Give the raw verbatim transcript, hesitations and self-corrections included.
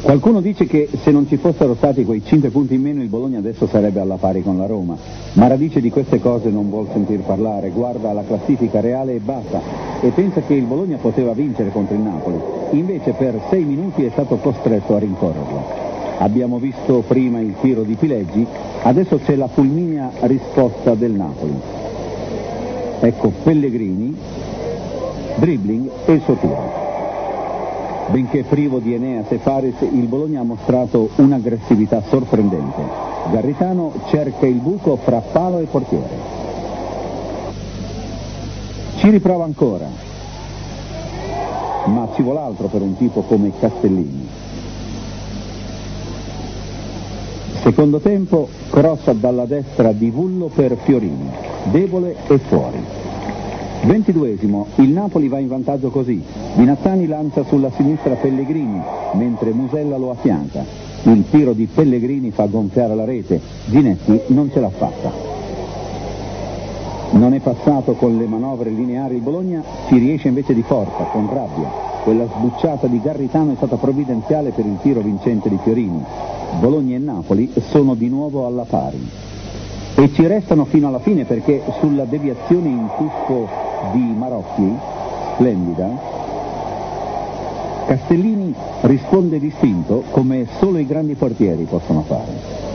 Qualcuno dice che se non ci fossero stati quei cinque punti in meno il Bologna adesso sarebbe alla pari con la Roma, ma Radice di queste cose non vuol sentir parlare, guarda la classifica reale e basta, e pensa che il Bologna poteva vincere contro il Napoli, invece per sei minuti è stato costretto a rincorrerlo. Abbiamo visto prima il tiro di Pileggi, adesso c'è la fulminea risposta del Napoli. Ecco Pellegrini, dribbling e il suo tiro. Benché privo di Eneas e Faris, il Bologna ha mostrato un'aggressività sorprendente. Garritano cerca il buco fra palo e portiere. Ci riprova ancora, ma ci vuole altro per un tipo come Castellini. Secondo tempo, cross dalla destra di Vullo per Fiorini, debole e fuori. ventiduesimo, il Napoli va in vantaggio così. Vinazzani lancia sulla sinistra Pellegrini, mentre Musella lo affianca. Il tiro di Pellegrini fa gonfiare la rete, Ginetti non ce l'ha fatta. Non è passato con le manovre lineari il Bologna, ci riesce invece di forza, con rabbia. Quella sbucciata di Garritano è stata provvidenziale per il tiro vincente di Fiorini. Bologna e Napoli sono di nuovo alla pari. E ci restano fino alla fine perché sulla deviazione in tuffo di Marocchi, splendida, Castellini risponde distinto come solo i grandi portieri possono fare.